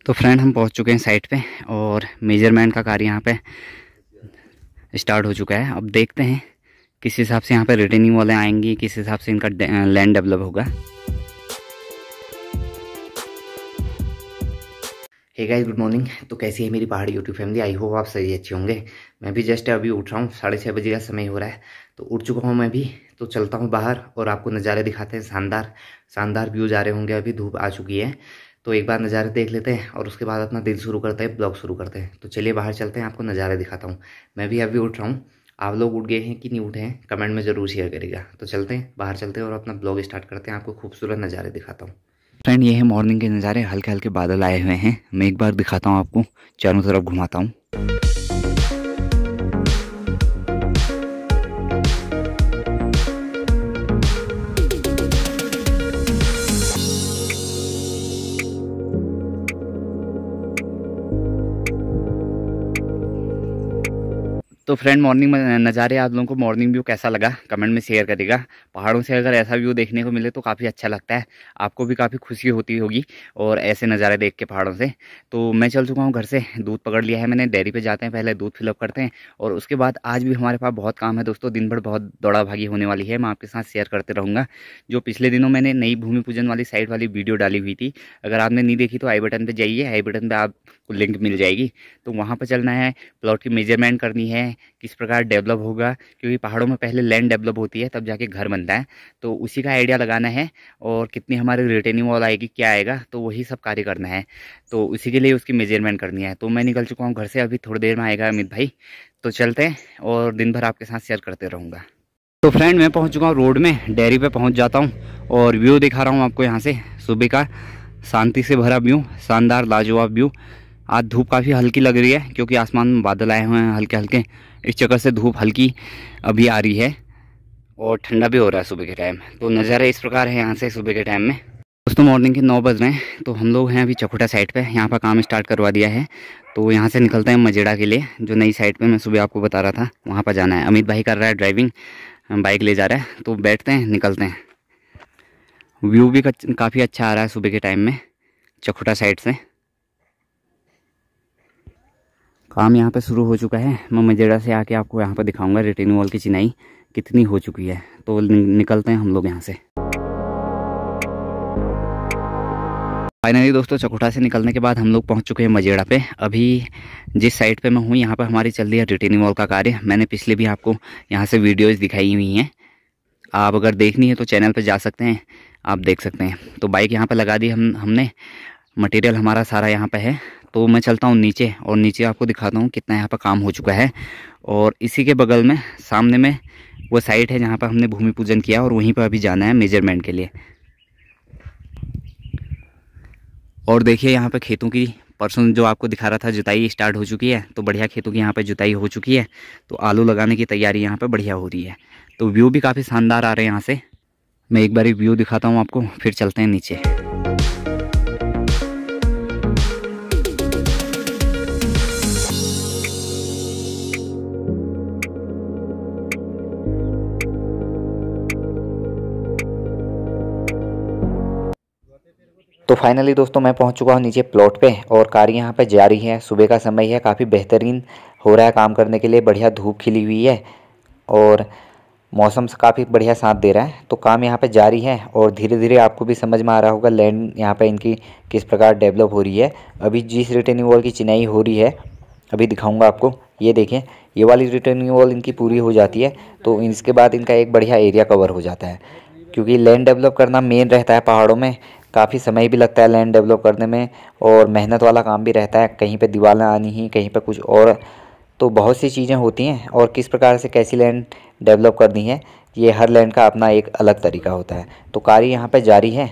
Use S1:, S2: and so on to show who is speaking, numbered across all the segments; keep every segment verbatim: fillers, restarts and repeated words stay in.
S1: तो फ्रेंड हम पहुंच चुके हैं साइट पे और मेजरमेंट का कार्य यहाँ पे स्टार्ट हो चुका है। अब देखते हैं किस हिसाब से यहाँ पे रिटेनिंग वाले आएंगी, किस हिसाब से इनका लैंड डेवलप होगा। Hey guys, good morning. तो कैसी है मेरी पहाड़ी यूट्यूब फैमिली? आई होप आप सही अच्छे होंगे। मैं भी जस्ट अभी उठ रहा हूँ, साढ़े छः बजे का समय हो रहा है, तो उठ चुका हूँ मैं भी। तो चलता हूँ बाहर और आपको नज़ारे दिखाते हैं। शानदार शानदार व्यूज़ आ रहे होंगे। अभी धूप आ चुकी है, तो एक बार नज़ारे देख लेते हैं और उसके बाद अपना दिन शुरू करते हैं, ब्लॉग शुरू करते हैं। तो चलिए बाहर चलते हैं, आपको नज़ारे दिखाता हूँ। मैं भी अभी उठ रहा हूँ। आप लोग उठ गए हैं कि नहीं उठे हैं, कमेंट में ज़रूर शेयर करिएगा। तो चलते हैं, बाहर चलते हैं और अपना ब्लॉग स्टार्ट करते हैं। आपको खूबसूरत नज़ारे दिखाता हूँ। फ्रेंड, ये है मॉर्निंग के नज़ारे। हल्के हल्के बादल आए हुए हैं। मैं एक बार दिखाता हूँ आपको, चारों तरफ घुमाता हूँ। तो फ्रेंड, मॉर्निंग में नज़ारे आप लोगों को मॉर्निंग व्यू कैसा लगा कमेंट में शेयर करिएगा। पहाड़ों से अगर ऐसा व्यू देखने को मिले तो काफ़ी अच्छा लगता है, आपको भी काफ़ी खुशी होती होगी और ऐसे नज़ारे देख के पहाड़ों से। तो मैं चल चुका हूँ घर से, दूध पकड़ लिया है मैंने। डेयरी पे जाते हैं, पहले दूध फिलअप करते हैं और उसके बाद आज भी हमारे पास बहुत काम है दोस्तों। दिन भर बहुत दौड़ा भागी होने वाली है, मैं आपके साथ शेयर करते रहूँगा। जो पिछले दिनों मैंने नई भूमि पूजन वाली साइट वाली वीडियो डाली हुई थी, अगर आपने नहीं देखी तो आई बटन पर जाइए, आई बटन पर आपको लिंक मिल जाएगी। तो वहाँ पर चलना है, प्लॉट की मेजरमेंट करनी है, किस प्रकार डेवलप होगा, क्योंकि पहाड़ों में पहले लैंड डेवलप होती है तब जाके घर बनता है। तो उसी का आइडिया लगाना है और कितनी हमारी रिटेनिंग वॉल आएगी, क्या आएगा, तो वही सब कार्य करना है। तो उसी के लिए उसकी मेजरमेंट करनी है। तो मैं निकल चुका हूँ घर से, अभी थोड़ी देर में आएगा अमित भाई। तो चलते हैं और दिन भर आपके साथ शेयर करते रहूँगा। तो फ्रेंड, मैं पहुँच चुका हूँ रोड में, डेयरी पे पहुँच जाता हूँ और व्यू दिखा रहा हूँ आपको यहाँ से। सुबह का शांति से भरा व्यू, शानदार लाजवाब व्यू। आज धूप काफ़ी हल्की लग रही है क्योंकि आसमान में बादल आए हुए हैं हल्के हल्के, इस चक्कर से धूप हल्की अभी आ रही है और ठंडा भी हो रहा है सुबह के टाइम। तो नज़ारे इस प्रकार है यहाँ से सुबह के टाइम में। दोस्तों, मॉर्निंग के नौ बज रहे हैं, तो हम लोग हैं अभी चकोटा साइड पे। यहाँ पर काम स्टार्ट करवा दिया है, तो यहाँ से निकलते हैं मजेड़ा के लिए, जो नई साइड पे मैं सुबह आपको बता रहा था, वहाँ पर जाना है। अमित भाई कर रहा है ड्राइविंग, बाइक ले जा रहा है। तो बैठते हैं, निकलते हैं। व्यू भी काफ़ी अच्छा आ रहा है सुबह के टाइम में चकोटा साइड से। काम यहाँ पे शुरू हो चुका है। मैं मजेड़ा से आके आपको यहाँ पर दिखाऊंगा रिटेनिंग वॉल की चिनाई कितनी हो चुकी है। तो निकलते हैं हम लोग यहाँ से। फाइनली दोस्तों, चकोटा से निकलने के बाद हम लोग पहुँच चुके हैं मजेड़ा पे। अभी जिस साइड पे मैं हूँ, यहाँ पर हमारी चल रही है रिटेनिंग वॉल का कार्य। मैंने पिछले भी आपको यहाँ से वीडियोज़ दिखाई हुई हैं, आप अगर देखनी है तो चैनल पर जा सकते हैं, आप देख सकते हैं। तो बाइक यहाँ पर लगा दी हम हमने मटेरियल हमारा सारा यहाँ पे है। तो मैं चलता हूँ नीचे और नीचे आपको दिखाता हूँ कितना यहाँ पर काम हो चुका है। और इसी के बगल में सामने में वो साइट है जहाँ पर हमने भूमि पूजन किया और वहीं पर अभी जाना है मेजरमेंट के लिए। और देखिए यहाँ पे खेतों की परसों जो आपको दिखा रहा था जुताई स्टार्ट हो चुकी है। तो बढ़िया खेतों की यहाँ पे जुताई हो चुकी है, तो आलू लगाने की तैयारी यहाँ पे बढ़िया हो रही है। तो व्यू भी काफ़ी शानदार आ रहे हैं यहाँ से। मैं एक बार व्यू दिखाता हूँ आपको, फिर चलते हैं नीचे। तो फाइनली दोस्तों, मैं पहुंच चुका हूं नीचे प्लॉट पे और कार्य यहां पे जारी है। सुबह का समय है, काफ़ी बेहतरीन हो रहा है काम करने के लिए। बढ़िया धूप खिली हुई है और मौसम से काफ़ी बढ़िया साथ दे रहा है। तो काम यहां पे जारी है और धीरे धीरे आपको भी समझ में आ रहा होगा लैंड यहाँ पे इनकी किस प्रकार डेवलप हो रही है। अभी जिस रिटेनिंग वॉल की चिनाई हो रही है, अभी दिखाऊँगा आपको। ये देखें, ये वाली रिटेनिंग वॉल इनकी पूरी हो जाती है तो इसके बाद इनका एक बढ़िया एरिया कवर हो जाता है। क्योंकि लैंड डेवलप करना मेन रहता है पहाड़ों में, काफ़ी समय भी लगता है लैंड डेवलप करने में और मेहनत वाला काम भी रहता है। कहीं पे दीवारें आनी ही, कहीं पे कुछ और, तो बहुत सी चीज़ें होती हैं। और किस प्रकार से कैसी लैंड डेवलप करनी है, ये हर लैंड का अपना एक अलग तरीका होता है। तो कार्य यहाँ पे जारी है।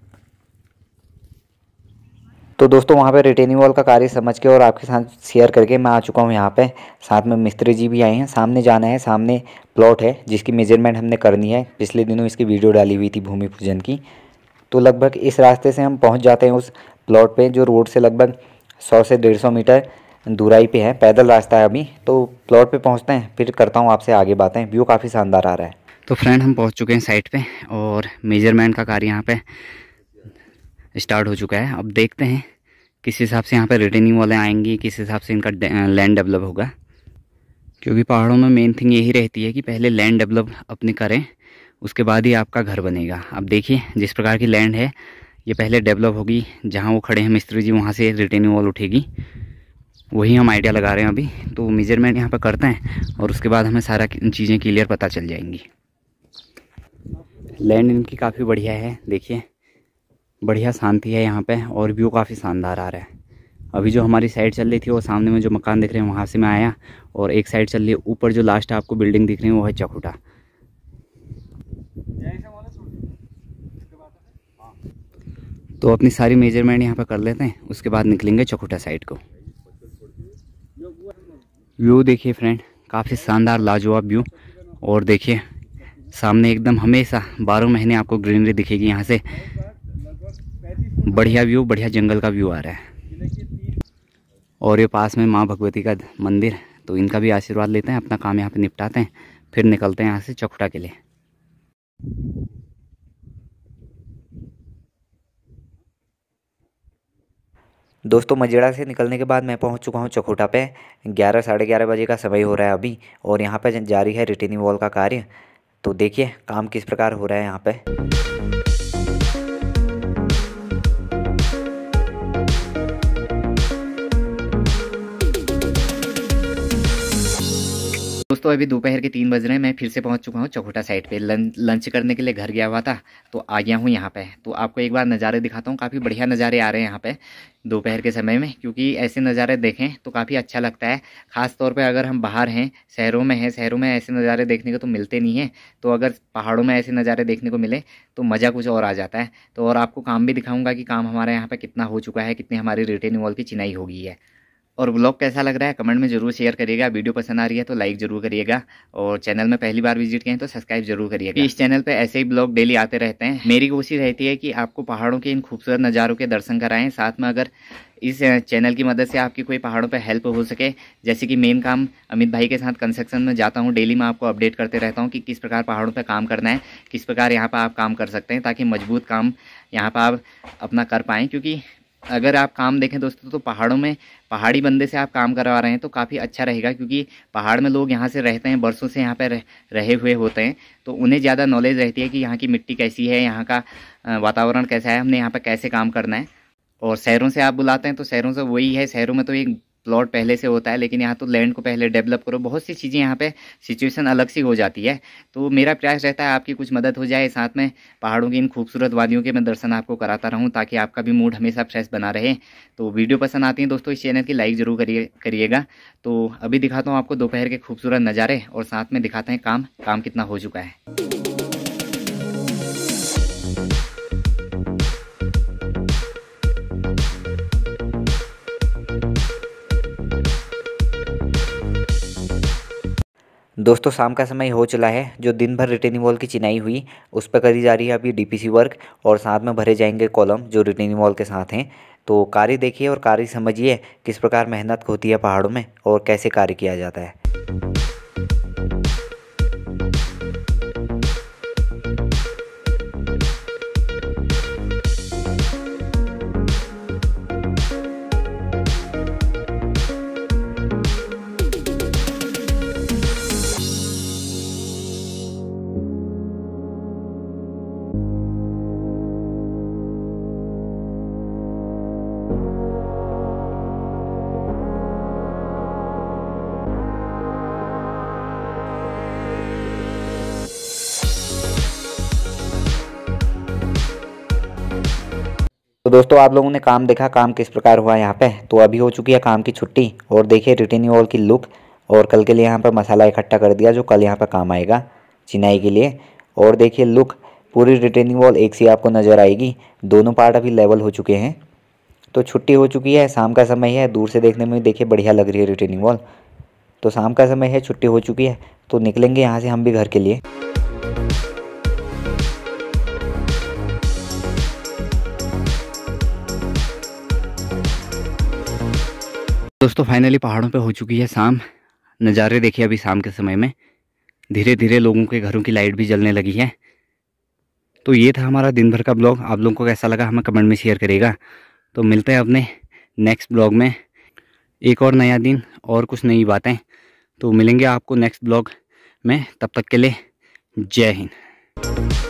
S1: तो दोस्तों, वहाँ पे रिटेनिंग वॉल का कार्य समझ के और आपके साथ शेयर करके मैं आ चुका हूँ यहाँ पे। साथ में मिस्त्री जी भी आए हैं। सामने जाना है, सामने प्लॉट है जिसकी मेजरमेंट हमने करनी है। पिछले दिनों इसकी वीडियो डाली हुई थी भूमि पूजन की। तो लगभग इस रास्ते से हम पहुंच जाते हैं उस प्लॉट पे, जो रोड से लगभग सौ से डेढ़ सौ मीटर दूराई पे है। पैदल रास्ता है अभी। तो प्लॉट पे पहुंचते हैं, फिर करता हूं आपसे आगे बातें। व्यू काफ़ी शानदार आ रहा है। तो फ्रेंड, हम पहुंच चुके हैं साइट पे और मेजरमेंट का कार्य यहाँ पे स्टार्ट हो चुका है। अब देखते हैं किस हिसाब से यहाँ पे रिटेनिंग वाले आएंगी, किस हिसाब से इनका लैंड डेवलप होगा। क्योंकि पहाड़ों में मेन थिंग यही रहती है कि पहले लैंड डेवलप अपने करें, उसके बाद ही आपका घर बनेगा। अब देखिए जिस प्रकार की लैंड है ये पहले डेवलप होगी, जहाँ वो खड़े हैं मिस्त्री जी वहाँ से रिटेनिंग वॉल उठेगी, वही हम आइडिया लगा रहे हैं अभी। तो मेजरमेंट यहाँ पर करते हैं और उसके बाद हमें सारा चीज़ें क्लियर पता चल जाएंगी। लैंड इनकी काफ़ी बढ़िया है, देखिए बढ़िया शांति है यहाँ पे और व्यू काफ़ी शानदार आ रहा है। अभी जो हमारी साइड चल रही थी वो सामने में जो मकान दिख रहे हैं वहाँ से मैं आया, और एक साइड चल रही है ऊपर जो लास्ट आपको बिल्डिंग दिख रही है वो है चकुटा। तो अपनी सारी मेजरमेंट यहाँ पर कर लेते हैं, उसके बाद निकलेंगे चकुटा साइड को। व्यू देखिए फ्रेंड, काफ़ी शानदार लाजवाब व्यू। और देखिए सामने एकदम हमेशा बारह महीने आपको ग्रीनरी दिखेगी यहाँ से। बढ़िया व्यू, बढ़िया जंगल का व्यू आ रहा है। और ये पास में माँ भगवती का मंदिर, तो इनका भी आशीर्वाद लेते हैं, अपना काम यहाँ पे निपटाते हैं, फिर निकलते हैं यहाँ से चकुटा के लिए। दोस्तों मजेड़ा से निकलने के बाद मैं पहुंच चुका हूं चकुटा पे। ग्यारह साढ़े ग्यारह बजे का समय हो रहा है अभी, और यहाँ पे जारी है रिटेनिंग वॉल का कार्य। तो देखिए काम किस प्रकार हो रहा है यहाँ पे। दोस्तों अभी दोपहर के तीन बज रहे हैं, मैं फिर से पहुंच चुका हूं चकुटा साइड पे। लं, लंच करने के लिए घर गया हुआ था, तो आ गया हूं यहाँ पे। तो आपको एक बार नज़ारे दिखाता हूं, काफ़ी बढ़िया नज़ारे आ रहे हैं यहाँ पे दोपहर के समय में, क्योंकि ऐसे नज़ारे देखें तो काफ़ी अच्छा लगता है। ख़ास तौर पे अगर हम बाहर हैं, शहरों में हैं, शहरों में ऐसे नज़ारे देखने को तो मिलते नहीं हैं। तो अगर पहाड़ों में ऐसे नज़ारे देखने को मिले तो मज़ा कुछ और आ जाता है। तो और आपको काम भी दिखाऊँगा कि काम हमारे यहाँ पर कितना हो चुका है, कितनी हमारी रिटेनिंग वॉल की चिनाई हो गई है। और ब्लॉग कैसा लग रहा है कमेंट में ज़रूर शेयर करिएगा। वीडियो पसंद आ रही है तो लाइक ज़रूर करिएगा, और चैनल में पहली बार विजिट किए हैं तो सब्सक्राइब जरूर करिएगा। इस चैनल पे ऐसे ही ब्लॉग डेली आते रहते हैं। मेरी कोशिश रहती है कि आपको पहाड़ों के इन खूबसूरत नज़ारों के दर्शन कराएं, साथ में अगर इस चैनल की मदद से आपकी कोई पहाड़ों पे हेल्प हो सके, जैसे कि मेन काम अमित भाई के साथ कंस्ट्रक्शन में जाता हूँ, डेली मैं आपको अपडेट करते रहता हूँ कि किस प्रकार पहाड़ों पे काम करना है, किस प्रकार यहाँ पर आप काम कर सकते हैं, ताकि मजबूत काम यहाँ पर आप अपना कर पाएँ। क्योंकि अगर आप काम देखें दोस्तों तो पहाड़ों में पहाड़ी बंदे से आप काम करवा रहे हैं तो काफ़ी अच्छा रहेगा, क्योंकि पहाड़ में लोग यहाँ से रहते हैं, बरसों से यहाँ पे रह, रहे हुए होते हैं, तो उन्हें ज़्यादा नॉलेज रहती है कि यहाँ की मिट्टी कैसी है, यहाँ का वातावरण कैसा है, हमने यहाँ पे कैसे काम करना है। और शहरों से आप बुलाते हैं तो शहरों से वही है, शहरों में तो एक प्लॉट पहले से होता है, लेकिन यहाँ तो लैंड को पहले डेवलप करो, बहुत सी चीज़ें यहाँ पे सिचुएशन अलग सी हो जाती है। तो मेरा प्रयास रहता है आपकी कुछ मदद हो जाए, साथ में पहाड़ों की इन खूबसूरत वादियों के मैं दर्शन आपको कराता रहूँ, ताकि आपका भी मूड हमेशा फ्रेश बना रहे। तो वीडियो पसंद आती है दोस्तों इस चैनल की लाइक ज़रूर करिए करिएगा। तो अभी दिखाता हूँ आपको दोपहर के खूबसूरत नज़ारे, और साथ में दिखाते हैं काम काम कितना हो चुका है। दोस्तों शाम का समय हो चला है। जो दिन भर रिटेनिंग वॉल की चिनाई हुई उस पर करी जा रही है अभी डीपीसी वर्क, और साथ में भरे जाएंगे कॉलम जो रिटेनिंग वॉल के साथ हैं। तो कार्य देखिए और कार्य समझिए किस प्रकार मेहनत होती है पहाड़ों में और कैसे कार्य किया जाता है। तो दोस्तों आप लोगों ने काम देखा, काम किस प्रकार हुआ यहाँ पे। तो अभी हो चुकी है काम की छुट्टी, और देखिए रिटेनिंग वॉल की लुक, और कल के लिए यहाँ पर मसाला इकट्ठा कर दिया जो कल यहाँ पर काम आएगा चिनाई के लिए। और देखिए लुक, पूरी रिटेनिंग वॉल एक सी आपको नज़र आएगी, दोनों पार्ट अभी लेवल हो चुके हैं। तो छुट्टी हो चुकी है, शाम का समय है, दूर से देखने में देखिए बढ़िया लग रही है रिटेनिंग वॉल। तो शाम का समय है, छुट्टी हो चुकी है, तो निकलेंगे यहाँ से हम भी घर के लिए। दोस्तों फाइनली पहाड़ों पे हो चुकी है शाम। नज़ारे देखिए अभी शाम के समय में धीरे धीरे लोगों के घरों की लाइट भी जलने लगी है। तो ये था हमारा दिन भर का ब्लॉग। आप लोगों को कैसा लगा हमें कमेंट में शेयर करिएगा। तो मिलते हैं अपने नेक्स्ट ब्लॉग में एक और नया दिन और कुछ नई बातें। तो मिलेंगे आपको नेक्स्ट ब्लॉग में, तब तक के लिए जय हिंद।